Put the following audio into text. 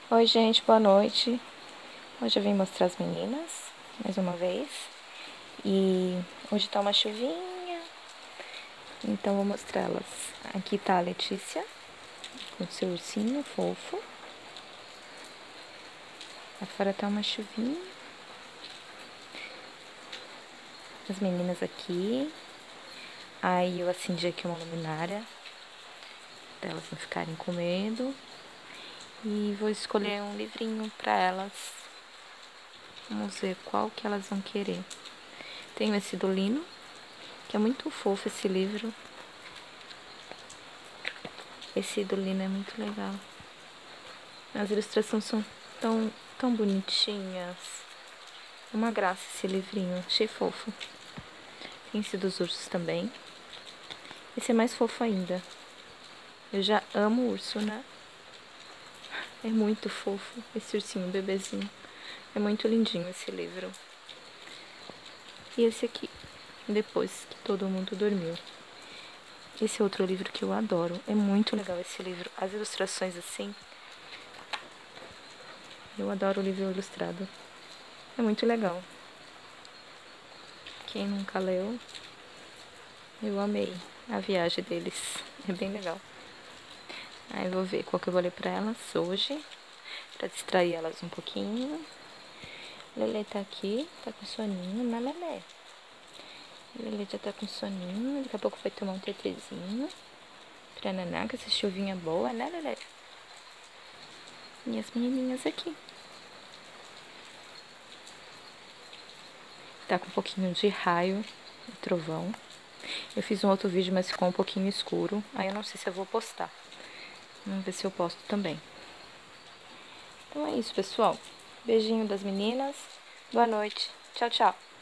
Oi, gente, boa noite. Hoje eu vim mostrar as meninas, mais uma vez. E hoje tá uma chuvinha, então vou mostrá-las. Aqui tá a Letícia, com o seu ursinho fofo. Lá fora tá uma chuvinha. As meninas aqui. Aí eu acendi aqui uma luminária, pra elas não ficarem com medo. E vou escolher um livrinho pra elas. Vamos ver qual que elas vão querer. Tenho esse do Lino, que é muito fofo esse livro. Esse do Lino é muito legal. As ilustrações são tão bonitinhas. Uma graça esse livrinho, achei fofo. Tem esse dos ursos também. Esse é mais fofo ainda. Eu já amo urso, né? É muito fofo esse ursinho, bebezinho. É muito lindinho esse livro. E esse aqui, depois que todo mundo dormiu. Esse é outro livro que eu adoro. É muito legal esse livro. As ilustrações assim. Eu adoro o livro ilustrado. É muito legal. Quem nunca leu, eu amei a viagem deles. É bem legal. Aí eu vou ver qual que eu vou ler pra elas hoje, pra distrair elas um pouquinho. Lelê tá aqui, tá com soninho, né, Lelê? Lelê já tá com soninho, daqui a pouco vai tomar um tetrezinho pra naná, que essa chuvinha boa, né, Lelê? E as menininhas aqui. Tá com um pouquinho de raio e trovão. Eu fiz um outro vídeo, mas ficou um pouquinho escuro. Aí eu não sei se eu vou postar. Vamos ver se eu posto também. Então é isso, pessoal. Beijinho das meninas. Boa noite. Tchau, tchau.